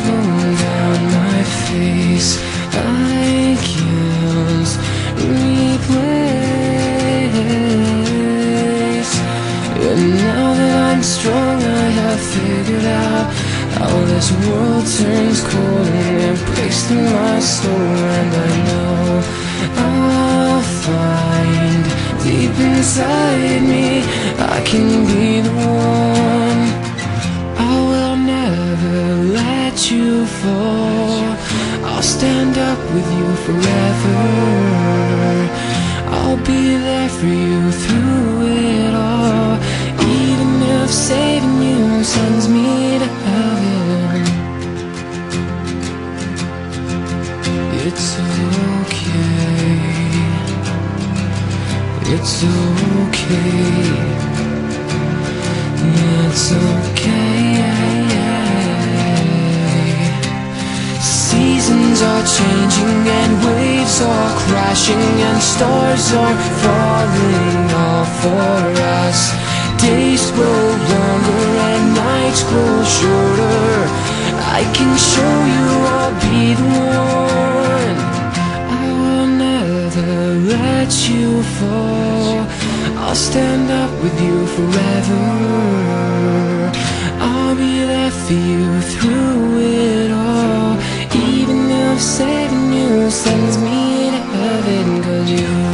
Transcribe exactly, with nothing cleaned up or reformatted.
fall down my face. I can't replace. And now that I'm strong, I have figured out how this world turns cold and it breaks through my soul. And I know I'll find deep inside me I can be the one. I will never let you fall. I'll stand up with you forever. I'll be there for you through it all, even if saving you sends me to heaven. It's okay. It's okay. It's okay. Seasons are changing and waves are crashing and stars are falling all for us. Days grow longer and nights grow shorter. I can show you I'll be the one. I will never let you fall. I'll stand up with you forever. I'll be there for you through it all, even if saving you sends me to heaven. 'Cause you